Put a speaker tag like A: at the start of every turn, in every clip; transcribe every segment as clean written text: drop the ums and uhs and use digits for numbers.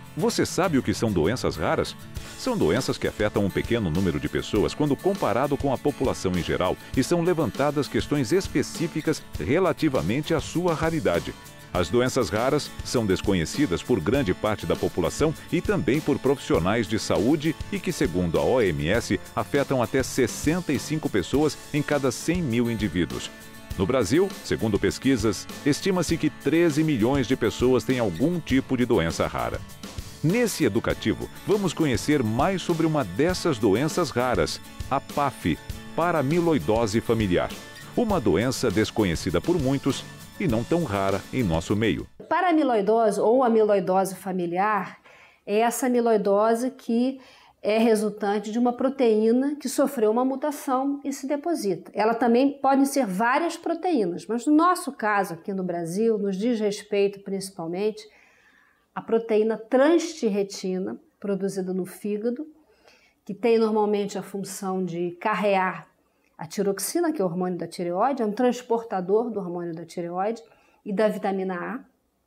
A: Você sabe o que são doenças raras? São doenças que afetam um pequeno número de pessoas quando comparado com a população em geral e são levantadas questões específicas relativamente à sua raridade. As doenças raras são desconhecidas por grande parte da população e também por profissionais de saúde e que, segundo a OMS, afetam até 65 pessoas em cada 100 mil indivíduos. No Brasil, segundo pesquisas, estima-se que 13 milhões de pessoas têm algum tipo de doença rara. Nesse educativo, vamos conhecer mais sobre uma dessas doenças raras, a PAF, paramiloidose familiar. Uma doença desconhecida por muitos e não tão rara em nosso meio.
B: Paramiloidose ou amiloidose familiar é essa amiloidose que é resultante de uma proteína que sofreu uma mutação e se deposita. Ela também pode ser várias proteínas, mas no nosso caso aqui no Brasil, nos diz respeito principalmente a proteína transtirretina, produzida no fígado, que tem normalmente a função de carrear a tiroxina, que é o hormônio da tireoide, é um transportador do hormônio da tireoide e da vitamina A.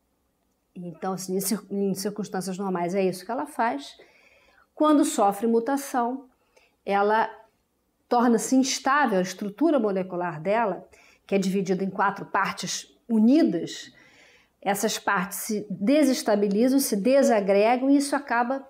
B: Então, assim, em circunstâncias normais, é isso que ela faz. Quando sofre mutação, ela torna-se instável, a estrutura molecular dela, que é dividida em 4 partes unidas, essas partes se desestabilizam, se desagregam e isso acaba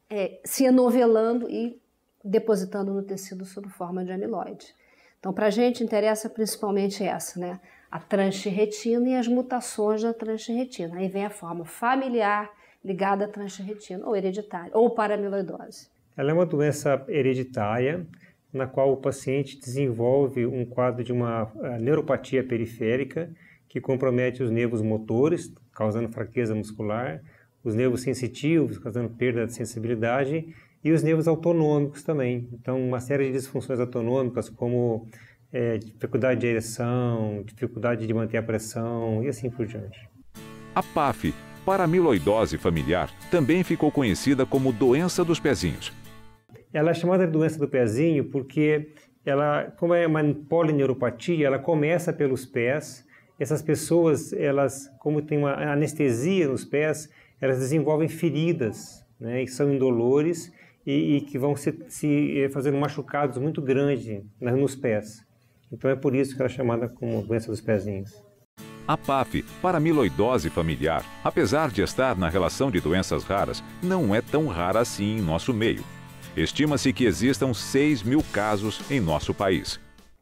B: se enovelando e depositando no tecido sob forma de amiloide. Então, para a gente interessa principalmente essa, né? A transtirretina e as mutações da transtirretina. Aí vem a forma familiar ligada à transtirretina, ou hereditária, ou paramiloidose.
C: Ela é uma doença hereditária, na qual o paciente desenvolve um quadro de uma neuropatia periférica, que compromete os nervos motores, causando fraqueza muscular, os nervos sensitivos, causando perda de sensibilidade, e os nervos autonômicos também. Então, uma série de disfunções autonômicas, como dificuldade de ereção, dificuldade de manter a pressão e assim por diante.
A: A PAF, paramiloidose familiar, também ficou conhecida como doença dos pezinhos.
C: Ela é chamada de doença do pezinho porque ela, como é uma polineuropatia, ela começa pelos pés. Essas pessoas, elas, como tem uma anestesia nos pés, elas desenvolvem feridas, né, que são indolores e que vão se fazendo machucados muito grandes nos pés. Então é por isso que ela é chamada como doença dos pezinhos.
A: A PAF, paramiloidose familiar, apesar de estar na relação de doenças raras, não é tão rara assim em nosso meio. Estima-se que existam 6 mil casos em nosso país.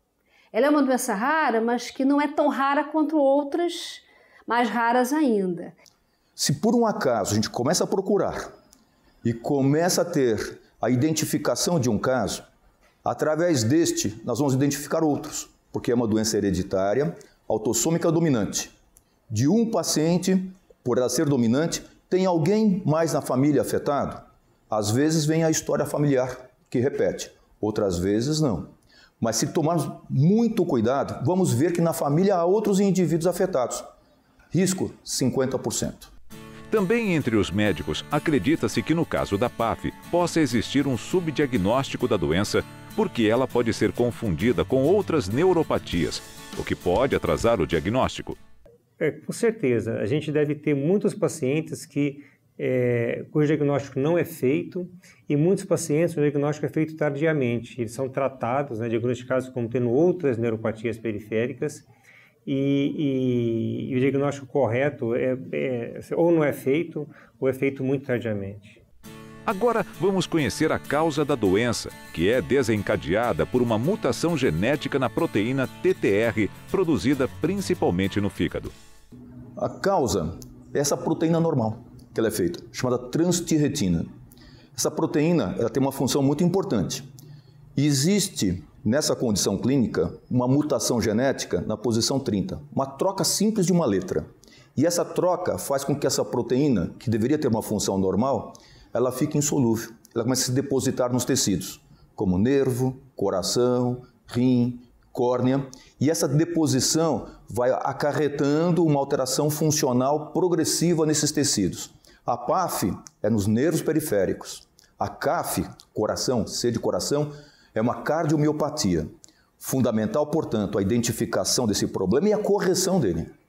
B: Ela é uma doença rara, mas que não é tão rara quanto outras mais raras ainda.
D: Se por um acaso a gente começa a procurar e começa a ter a identificação de um caso, através deste nós vamos identificar outros, porque é uma doença hereditária, autossômica dominante. De um paciente, por ela ser dominante, tem alguém mais na família afetado? Às vezes vem a história familiar que repete, outras vezes não. Mas se tomarmos muito cuidado, vamos ver que na família há outros indivíduos afetados. Risco 50%.
A: Também entre os médicos, acredita-se que no caso da PAF possa existir um subdiagnóstico da doença, porque ela pode ser confundida com outras neuropatias, o que pode atrasar o diagnóstico.
C: Com certeza, a gente deve ter muitos pacientes cujo diagnóstico não é feito e muitos pacientes o diagnóstico é feito tardiamente. Eles são tratados, né, diagnosticados como tendo outras neuropatias periféricas e o diagnóstico correto ou não é feito ou é feito muito tardiamente.
A: Agora vamos conhecer a causa da doença, que é desencadeada por uma mutação genética na proteína TTR, produzida principalmente no fígado.
D: A causa é essa proteína normal que ela é feita, chamada transtirretina. Essa proteína ela tem uma função muito importante. Existe nessa condição clínica uma mutação genética na posição 30, uma troca simples de uma letra. E essa troca faz com que essa proteína, que deveria ter uma função normal, ela fique insolúvel, ela começa a se depositar nos tecidos, como nervo, coração, rim, córnea, e essa deposição vai acarretando uma alteração funcional progressiva nesses tecidos. A PAF é nos nervos periféricos. A CAF, coração, C de coração, é uma cardiomiopatia. Fundamental, portanto, a identificação desse problema e a correção dele.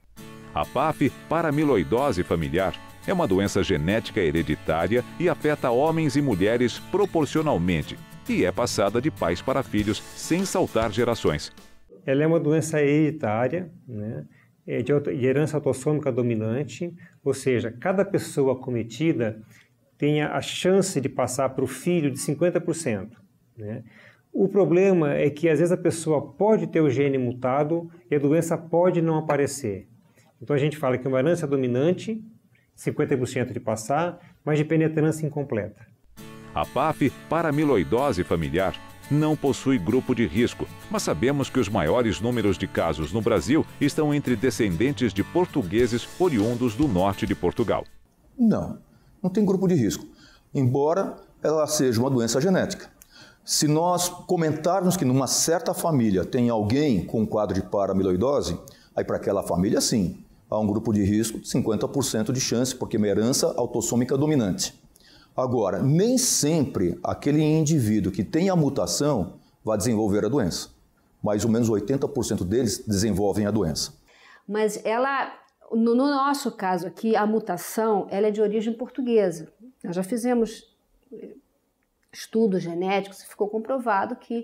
A: A PAF, paramiloidose familiar, é uma doença genética hereditária e afeta homens e mulheres proporcionalmente e é passada de pais para filhos sem saltar gerações.
C: Ela é uma doença hereditária, né, de herança autossômica dominante, ou seja, cada pessoa acometida tem a chance de passar para o filho de 50%. Né? O problema é que às vezes a pessoa pode ter o gene mutado e a doença pode não aparecer. Então a gente fala que é uma herança dominante, 50% de passar, mas de penetrância incompleta.
A: A PAF, paramiloidose familiar, não possui grupo de risco, mas sabemos que os maiores números de casos no Brasil estão entre descendentes de portugueses oriundos do norte de Portugal.
D: Não tem grupo de risco, embora ela seja uma doença genética. Se nós comentarmos que numa certa família tem alguém com quadro de paramiloidose, aí para aquela família sim, há um grupo de risco de 50% de chance, porque é uma herança autossômica dominante. Agora, nem sempre aquele indivíduo que tem a mutação vai desenvolver a doença. Mais ou menos 80% deles desenvolvem a doença.
B: Mas ela, no nosso caso aqui, a mutação ela é de origem portuguesa. Nós já fizemos estudos genéticos e ficou comprovado que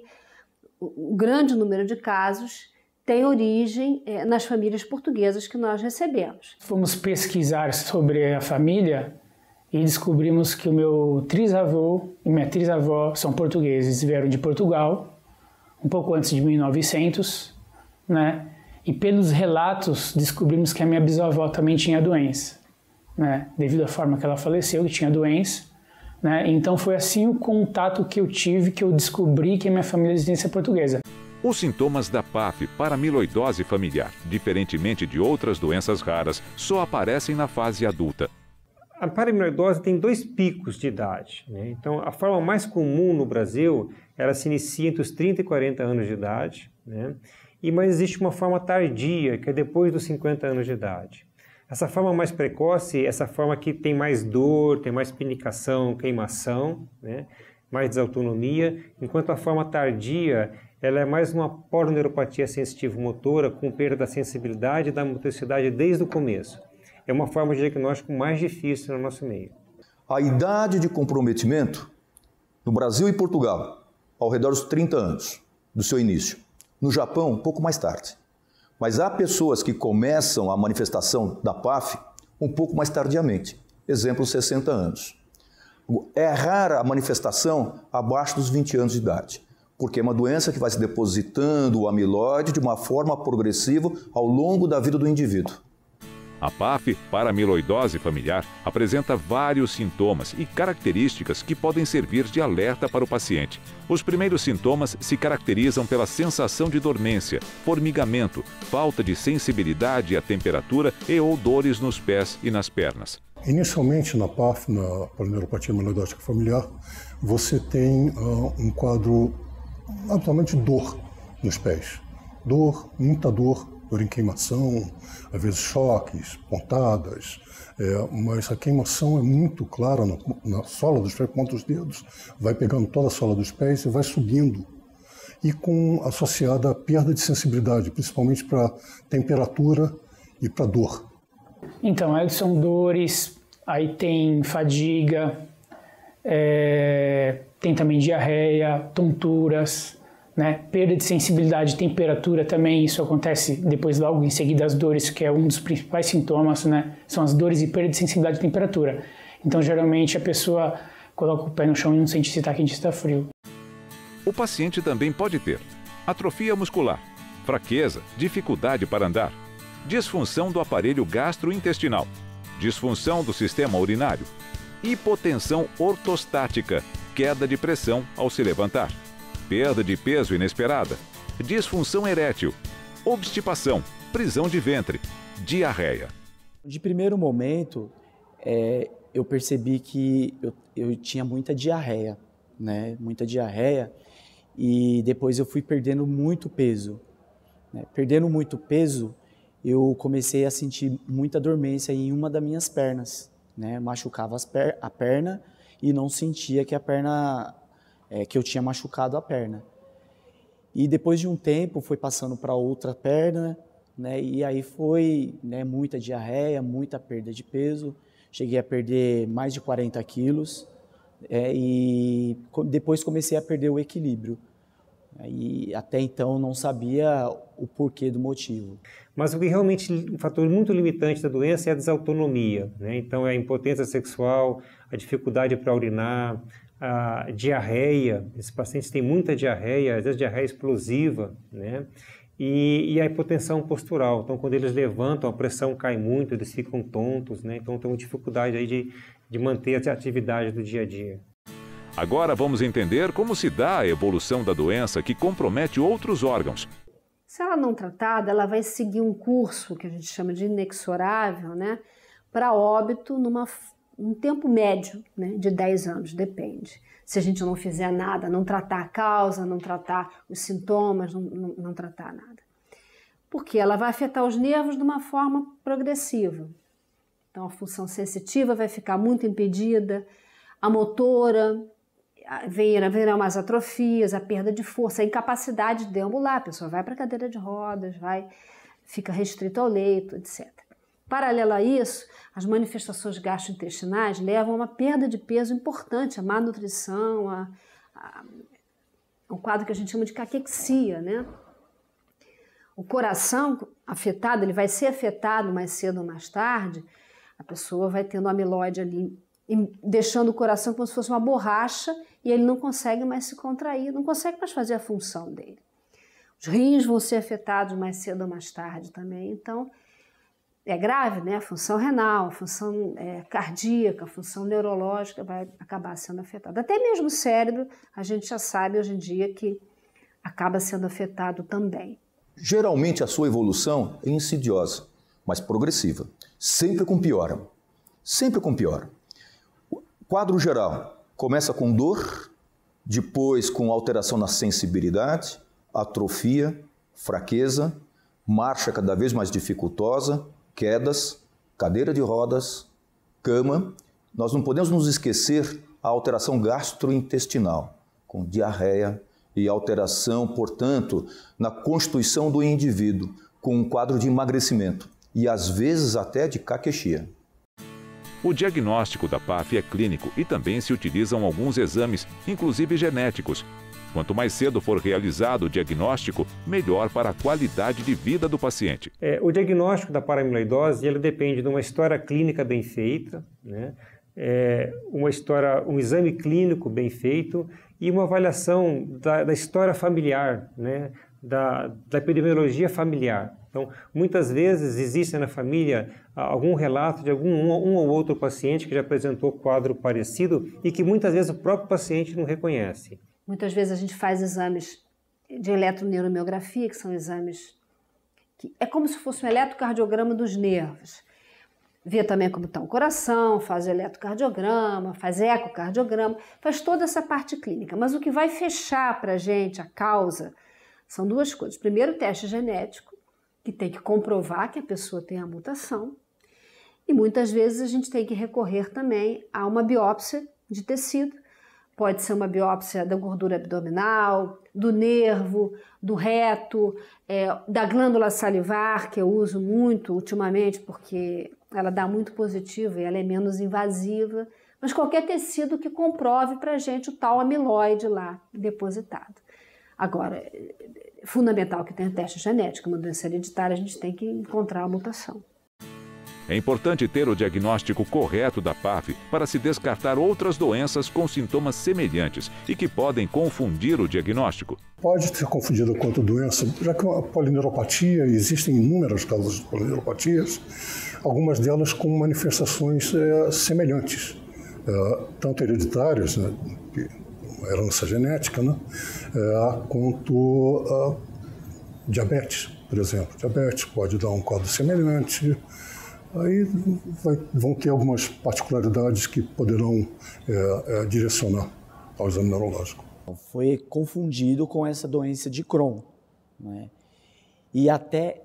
B: o grande número de casos tem origem nas famílias portuguesas que nós recebemos.
E: Fomos pesquisar sobre a família e descobrimos que o meu trisavô e minha trisavó são portugueses, vieram de Portugal, um pouco antes de 1900, né? E pelos relatos descobrimos que a minha bisavó também tinha doença, né? Devido à forma que ela faleceu, que tinha doença, né? Então foi assim o contato que eu tive, que eu descobri que a minha família é de descendência portuguesa.
A: Os sintomas da PAF, paramiloidose familiar, diferentemente de outras doenças raras, só aparecem na fase adulta.
C: A paramiloidose tem 2 picos de idade, né? Então, a forma mais comum no Brasil, ela se inicia entre os 30 e 40 anos de idade, né? Mas existe uma forma tardia, que é depois dos 50 anos de idade. Essa forma mais precoce é essa forma que tem mais dor, tem mais pinicação, queimação, né? Mais desautonomia, enquanto a forma tardia ela é mais uma polineuropatia sensitivo-motora com perda da sensibilidade e da motricidade desde o começo. É uma forma de diagnóstico mais difícil no nosso meio.
D: A idade de comprometimento no Brasil e Portugal, ao redor dos 30 anos do seu início. No Japão, um pouco mais tarde. Mas há pessoas que começam a manifestação da PAF um pouco mais tardiamente. Exemplo, 60 anos. É rara a manifestação abaixo dos 20 anos de idade, porque é uma doença que vai se depositando o amiloide de uma forma progressiva ao longo da vida do indivíduo.
A: A PAF, paramiloidose familiar, apresenta vários sintomas e características que podem servir de alerta para o paciente. Os primeiros sintomas se caracterizam pela sensação de dormência, formigamento, falta de sensibilidade à temperatura e ou dores nos pés e nas pernas.
F: Inicialmente, na PAF, na polineuropatia amiloidótica familiar, você tem um quadro, absolutamente dor nos pés. Dor, muita dor em queimação, às vezes choques, pontadas, mas a queimação é muito clara na sola dos pés, ponta dos dedos, vai pegando toda a sola dos pés e vai subindo. E associada a perda de sensibilidade, principalmente para temperatura e para dor.
E: Então, aí são dores, aí tem fadiga, tem também diarreia, tonturas, né? Perda de sensibilidade, temperatura também, isso acontece depois logo em seguida as dores, que é um dos principais sintomas, né? São as dores e perda de sensibilidade e temperatura. Então, geralmente, a pessoa coloca o pé no chão e não sente se está quente ou se está frio.
A: O paciente também pode ter atrofia muscular, fraqueza, dificuldade para andar, disfunção do aparelho gastrointestinal, disfunção do sistema urinário, hipotensão ortostática, queda de pressão ao se levantar, perda de peso inesperada, disfunção erétil, obstipação, prisão de ventre, diarreia.
G: De primeiro momento, eu percebi que eu tinha muita diarreia, né? Muita diarreia, e depois eu fui perdendo muito peso. Né? Perdendo muito peso, eu comecei a sentir muita dormência em uma das minhas pernas, né? Machucava a perna e não sentia que a perna... que eu tinha machucado a perna. E depois de um tempo foi passando para outra perna né? E aí foi, né, muita diarreia, muita perda de peso. Cheguei a perder mais de 40 quilos e depois comecei a perder o equilíbrio. E até então não sabia o porquê do motivo.
C: Mas o que realmente, um fator muito limitante da doença é a desautonomia, né? Então é a impotência sexual, a dificuldade para urinar, a diarreia. Esses pacientes têm muita diarreia, às vezes diarreia explosiva, né? E a hipotensão postural. Então, quando eles levantam, a pressão cai muito, eles ficam tontos, né? Então, tem uma dificuldade aí de manter a atividade do dia a dia.
A: Agora vamos entender como se dá a evolução da doença que compromete outros órgãos.
B: Se ela não tratada, ela vai seguir um curso que a gente chama de inexorável, né? Para óbito um tempo médio, né? De 10 anos, depende. Se a gente não fizer nada, não tratar a causa, não tratar os sintomas, não tratar nada. Porque ela vai afetar os nervos de uma forma progressiva. Então, a função sensitiva vai ficar muito impedida, a motora, virão mais atrofias, a perda de força, a incapacidade de deambular, a pessoa vai para a cadeira de rodas, fica restrito ao leito, etc. Paralelo a isso, as manifestações gastrointestinais levam a uma perda de peso importante, a má nutrição, um quadro que a gente chama de caquexia, né? O coração afetado, ele vai ser afetado mais cedo ou mais tarde, a pessoa vai tendo amiloide ali, deixando o coração como se fosse uma borracha e ele não consegue mais se contrair, não consegue mais fazer a função dele. Os rins vão ser afetados mais cedo ou mais tarde também, então é grave, né? A função renal, a função cardíaca, a função neurológica vai acabar sendo afetada. Até mesmo o cérebro, a gente já sabe hoje em dia que acaba sendo afetado também.
D: Geralmente a sua evolução é insidiosa, mas progressiva, sempre com piora, sempre com piora. O quadro geral começa com dor, depois com alteração na sensibilidade, atrofia, fraqueza, marcha cada vez mais dificultosa, quedas, cadeira de rodas, cama. Nós não podemos nos esquecer a alteração gastrointestinal, com diarreia e alteração, portanto, na constituição do indivíduo, com um quadro de emagrecimento e às vezes até de caquexia.
A: O diagnóstico da PAF é clínico e também se utilizam alguns exames, inclusive genéticos. Quanto mais cedo for realizado o diagnóstico, melhor para a qualidade de vida do paciente.
C: O diagnóstico da paramiloidose ele depende de uma história clínica bem feita, né? Um exame clínico bem feito e uma avaliação da história familiar, né? da epidemiologia familiar. Então, muitas vezes existe na família algum relato de um ou outro paciente que já apresentou quadro parecido e que muitas vezes o próprio paciente não reconhece.
B: Muitas vezes a gente faz exames de eletroneuromiografia, que são exames que é como se fosse um eletrocardiograma dos nervos. Vê também como está o coração, faz o eletrocardiograma, faz ecocardiograma, faz toda essa parte clínica. Mas o que vai fechar para a gente a causa são duas coisas. Primeiro, o teste genético, que tem que comprovar que a pessoa tem a mutação. E muitas vezes a gente tem que recorrer também a uma biópsia de tecido. Pode ser uma biópsia da gordura abdominal, do nervo, do reto, da glândula salivar, que eu uso muito ultimamente porque ela dá muito positivo e ela é menos invasiva. Mas qualquer tecido que comprove para a gente o tal amiloide lá depositado. Agora, é fundamental que tenha teste genético, uma doença hereditária, a gente tem que encontrar a mutação.
A: É importante ter o diagnóstico correto da PAF para se descartar outras doenças com sintomas semelhantes e que podem confundir o diagnóstico.
F: Pode ser confundida com outra doença, já que a polineuropatia, existem inúmeras causas de polineuropatias, algumas delas com manifestações semelhantes, tanto hereditárias, né, herança genética, né, quanto diabetes, por exemplo. Diabetes pode dar um quadro semelhante. Aí vão ter algumas particularidades que poderão direcionar ao exame neurológico.
G: Foi confundido com essa doença de Crohn, né? E até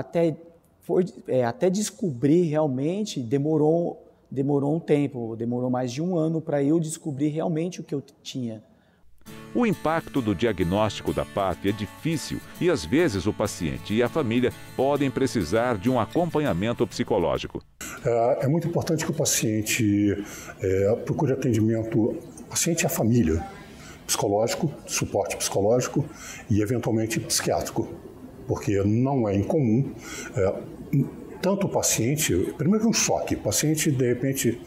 G: descobrir realmente demorou um tempo, demorou mais de um ano para eu descobrir realmente o que eu tinha.
A: O impacto do diagnóstico da PAF é difícil e, às vezes, o paciente e a família podem precisar de um acompanhamento psicológico.
F: É muito importante que o paciente procure atendimento, paciente e a família, psicológico, suporte psicológico e, eventualmente, psiquiátrico, porque não é incomum tanto o paciente, primeiro que um choque, o paciente, de repente,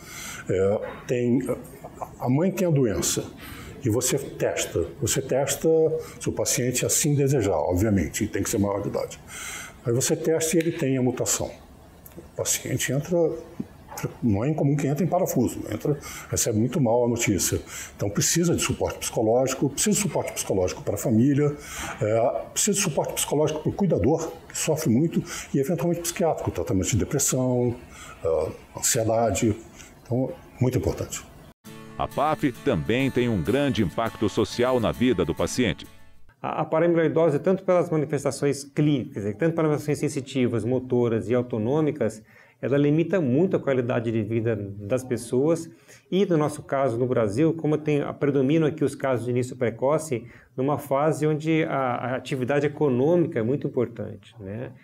F: a mãe tem a doença, e você testa se o paciente assim desejar, obviamente, tem que ser maior de idade. Aí você testa e ele tem a mutação. O paciente entra, não é incomum que entre em parafuso, recebe muito mal a notícia. Então precisa de suporte psicológico para a família, precisa de suporte psicológico para o cuidador, que sofre muito, e eventualmente psiquiátrico, tratamento de depressão, ansiedade. Então, muito importante.
A: A PAF também tem um grande impacto social na vida do paciente.
C: A paramiloidose, tanto pelas manifestações clínicas, tanto pelas manifestações sensitivas, motoras e autonômicas, ela limita muito a qualidade de vida das pessoas e, no nosso caso, no Brasil, como predominam aqui os casos de início precoce, numa fase onde a atividade econômica é muito importante, né?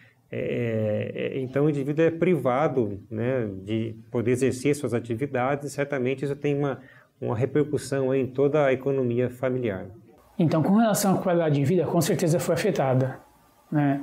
C: Então o indivíduo é privado, né, de poder exercer suas atividades e certamente isso tem uma repercussão em toda a economia familiar.
E: Então, com relação à qualidade de vida, com certeza foi afetada, né?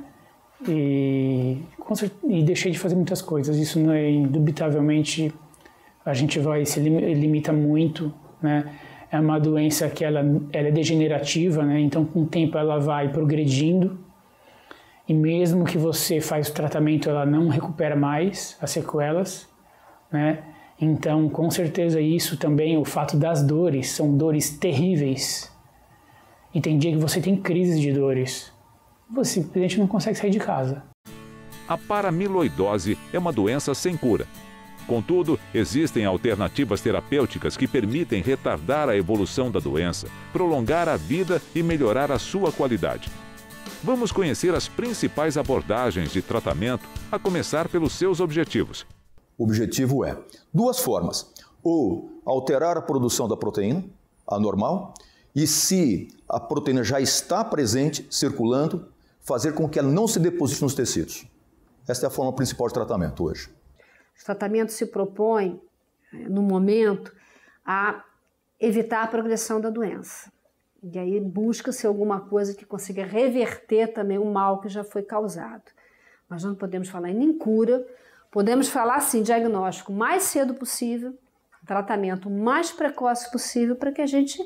E: E deixei de fazer muitas coisas. Isso não é, indubitavelmente, a gente se limita muito, né? É uma doença que ela é degenerativa, né? Então, com o tempo ela vai progredindo. E mesmo que você faz o tratamento, ela não recupera mais as sequelas, né? Então, com certeza isso também, o fato das dores, são dores terríveis. E tem dia que você tem crises de dores. Você simplesmente não consegue sair de casa.
A: A paramiloidose é uma doença sem cura. Contudo, existem alternativas terapêuticas que permitem retardar a evolução da doença, prolongar a vida e melhorar a sua qualidade. Vamos conhecer as principais abordagens de tratamento, a começar pelos seus objetivos.
D: O objetivo é duas formas: ou alterar a produção da proteína, a normal, e se a proteína já está presente, circulando, fazer com que ela não se deposite nos tecidos. Esta é a forma principal de tratamento hoje.
B: Os tratamentos se propõem, no momento, a evitar a progressão da doença. E aí busca-se alguma coisa que consiga reverter também o mal que já foi causado. Nós não podemos falar em cura, podemos falar, sim, diagnóstico mais cedo possível, tratamento mais precoce possível, para que a gente,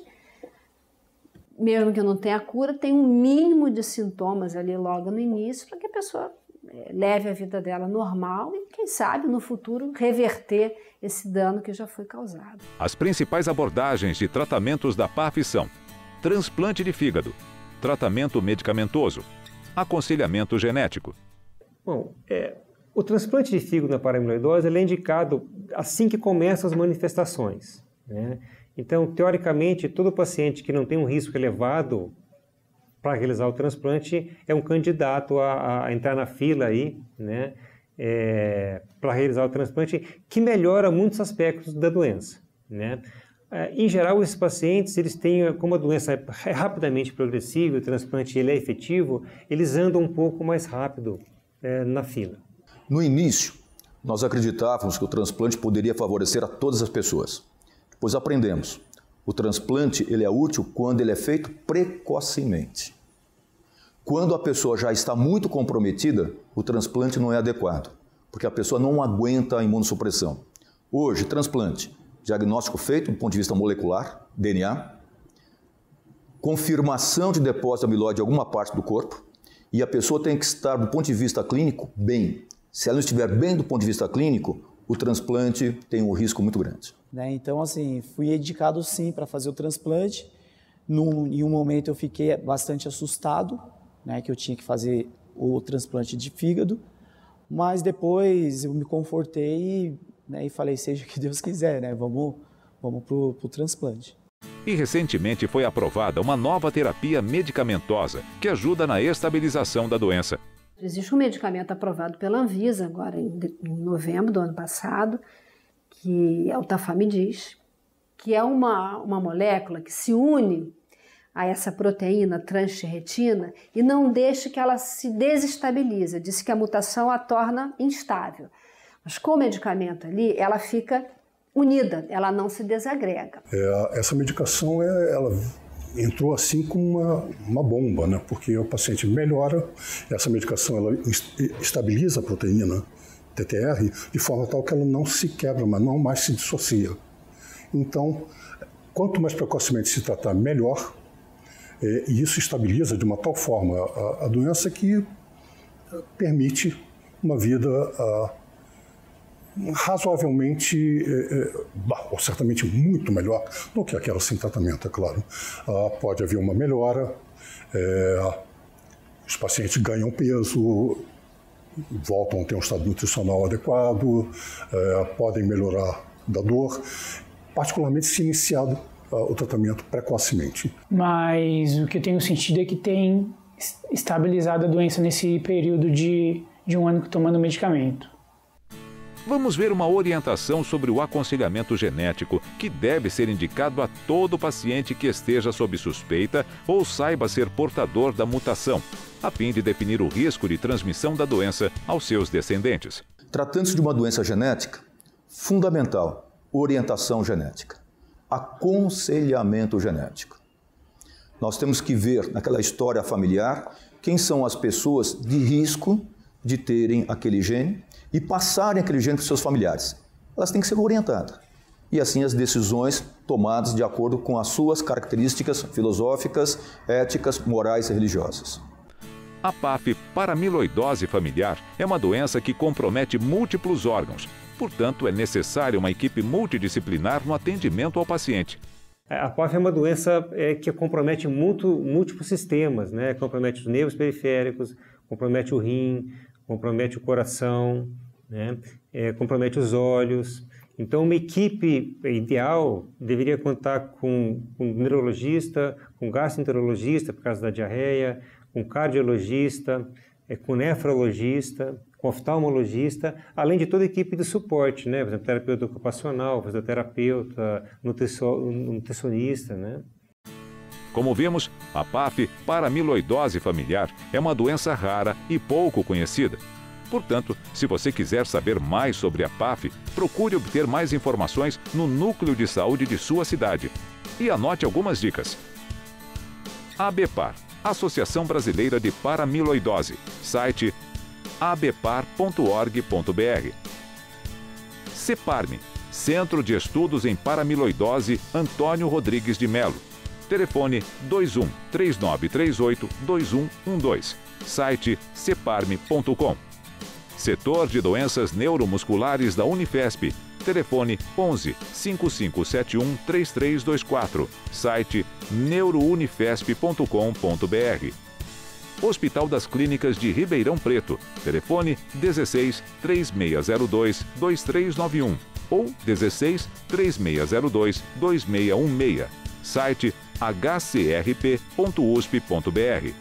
B: mesmo que não tenha cura, tenha um mínimo de sintomas ali logo no início, para que a pessoa leve a vida dela normal e, quem sabe, no futuro, reverter esse dano que já foi causado.
A: As principais abordagens de tratamentos da PAF são transplante de fígado, tratamento medicamentoso, aconselhamento genético.
C: Bom, o transplante de fígado na paramiloidose é indicado assim que começam as manifestações, né? Então, teoricamente, todo paciente que não tem um risco elevado para realizar o transplante é um candidato a entrar na fila aí, né? Para realizar o transplante, que melhora muitos aspectos da doença, né? Em geral, esses pacientes, eles têm, como a doença é rapidamente progressiva, o transplante ele é efetivo, eles andam um pouco mais rápido na fila.
D: No início, nós acreditávamos que o transplante poderia favorecer a todas as pessoas. Depois aprendemos, o transplante ele é útil quando ele é feito precocemente. Quando a pessoa já está muito comprometida, o transplante não é adequado, porque a pessoa não aguenta a imunossupressão. Hoje, transplante, diagnóstico feito do ponto de vista molecular, DNA, confirmação de depósito de amiloide em alguma parte do corpo, e a pessoa tem que estar, do ponto de vista clínico, bem. Se ela não estiver bem do ponto de vista clínico, o transplante tem um risco muito grande.
G: Então, assim, fui indicado sim para fazer o transplante. Em um momento eu fiquei bastante assustado, né, que eu tinha que fazer o transplante de fígado, mas depois eu me confortei e falei, seja o que Deus quiser, né? Vamos pro transplante.
A: E recentemente foi aprovada uma nova terapia medicamentosa que ajuda na estabilização da doença.
B: Existe um medicamento aprovado pela Anvisa, agora em novembro do ano passado, que é o Tafamidis, que é uma molécula que se une a essa proteína transtierretina e não deixe que ela se desestabilize. Diz que a mutação a torna instável. Mas com o medicamento ali, ela fica unida, ela não se desagrega.
F: Essa medicação, ela entrou assim com uma bomba, né? Porque o paciente melhora, essa medicação ela estabiliza a proteína TTR de forma tal que ela não se quebra, mas não mais se dissocia. Então, quanto mais precocemente se tratar, melhor. E isso estabiliza de uma tal forma a doença que permite uma vida razoavelmente, ou certamente muito melhor do que aquela sem tratamento, é claro. Pode haver uma melhora, os pacientes ganham peso, voltam a ter um estado nutricional adequado, podem melhorar da dor, particularmente se iniciado o tratamento precocemente.
E: Mas o que eu tenho sentido é que tem estabilizado a doença nesse período de um ano tomando medicamento.
A: Vamos ver uma orientação sobre o aconselhamento genético que deve ser indicado a todo paciente que esteja sob suspeita ou saiba ser portador da mutação, a fim de definir o risco de transmissão da doença aos seus descendentes.
D: Tratando-se de uma doença genética, fundamental, orientação genética. Aconselhamento genético. Nós temos que ver naquela história familiar quem são as pessoas de risco de terem aquele gene e passarem aquele gene para os seus familiares. Elas têm que ser orientadas. E assim as decisões tomadas de acordo com as suas características filosóficas, éticas, morais e religiosas.
A: A PAF, paramiloidose familiar, é uma doença que compromete múltiplos órgãos. Portanto, é necessária uma equipe multidisciplinar no atendimento ao paciente.
C: A PAF é uma doença que compromete múltiplos sistemas, né? Compromete os nervos periféricos, compromete o rim, compromete o coração, né? Compromete os olhos. Então, uma equipe ideal deveria contar com um neurologista, com gastroenterologista, por causa da diarreia, com cardiologista, com nefrologista, com oftalmologista, além de toda a equipe de suporte, né? Por exemplo, terapeuta ocupacional, fisioterapeuta, nutricionista, né?
A: Como vimos, a PAF, paramiloidose familiar, é uma doença rara e pouco conhecida. Portanto, se você quiser saber mais sobre a PAF, procure obter mais informações no núcleo de saúde de sua cidade. E anote algumas dicas. ABPAR, Associação Brasileira de Paramiloidose, site abpar.org.br. CEPARME, Centro de Estudos em Paramiloidose Antônio Rodrigues de Melo. Telefone 21 3938 2112. Site ceparme.com. Setor de Doenças Neuromusculares da Unifesp. Telefone 11 5571 3324. Site neurounifesp.com.br. Hospital das Clínicas de Ribeirão Preto. Telefone 16 3602 2391 ou 16 3602 2616. Site hcrp.usp.br.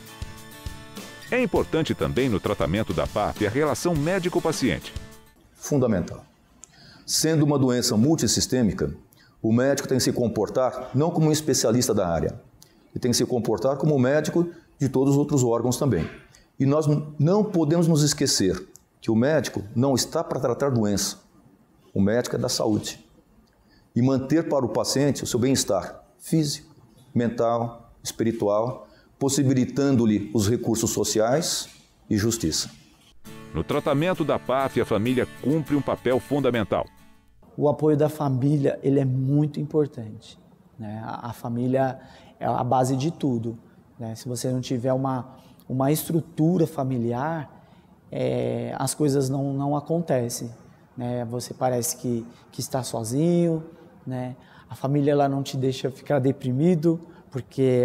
A: É importante também no tratamento da PAF a relação médico-paciente.
D: Fundamental. Sendo uma doença multissistêmica, o médico tem que se comportar não como um especialista da área, ele tem que se comportar como um médico de todos os outros órgãos também. E nós não podemos nos esquecer que o médico não está para tratar doença. O médico é da saúde. E manter para o paciente o seu bem-estar físico, mental, espiritual, possibilitando-lhe os recursos sociais e justiça.
A: No tratamento da PAF, a família cumpre um papel fundamental.
G: O apoio da família, ele é muito importante, né? A família é a base de tudo, né? Se você não tiver uma estrutura familiar, as coisas não acontecem, né? Você parece que está sozinho, né? A família ela não te deixa ficar deprimido, porque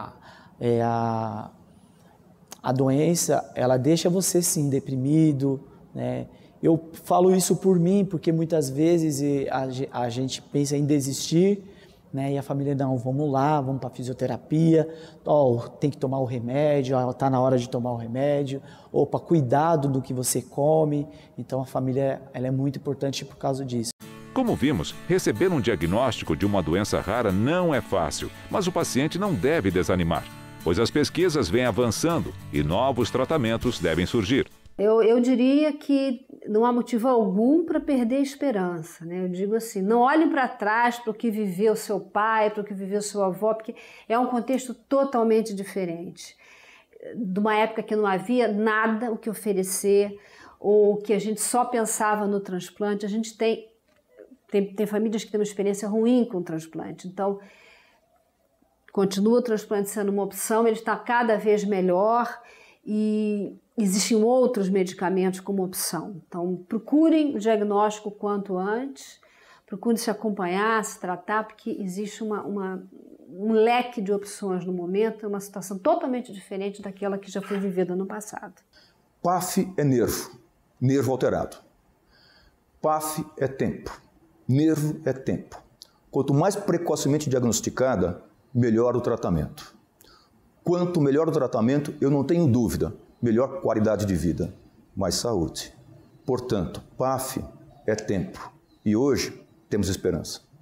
G: a doença, ela deixa você sim deprimido, né? Eu falo isso por mim, porque muitas vezes a gente pensa em desistir, né? E a família, não, vamos lá, vamos para fisioterapia, tem que tomar o remédio, está na hora de tomar o remédio, ou para cuidado do que você come. Então a família ela é muito importante por causa disso.
A: Como vimos, receber um diagnóstico de uma doença rara não é fácil, mas o paciente não deve desanimar, pois as pesquisas vêm avançando e novos tratamentos devem surgir.
B: Eu diria que não há motivo algum para perder a esperança, né? Eu digo assim, não olhem para trás para o que viveu seu pai, para o que viveu sua avó, porque é um contexto totalmente diferente. De uma época que não havia nada o que oferecer, ou que a gente só pensava no transplante. A gente tem famílias que têm uma experiência ruim com o transplante, então continua o transplante sendo uma opção, ele está cada vez melhor e existem outros medicamentos como opção. Então, procurem o diagnóstico quanto antes, procurem se acompanhar, se tratar, porque existe um leque de opções no momento, é uma situação totalmente diferente daquela que já foi vivida no passado.
D: PAF é nervo alterado. PAF é tempo, nervo é tempo. Quanto mais precocemente diagnosticada, melhor o tratamento. Quanto melhor o tratamento, eu não tenho dúvida, melhor qualidade de vida, mais saúde. Portanto, PAF é tempo. E hoje temos esperança.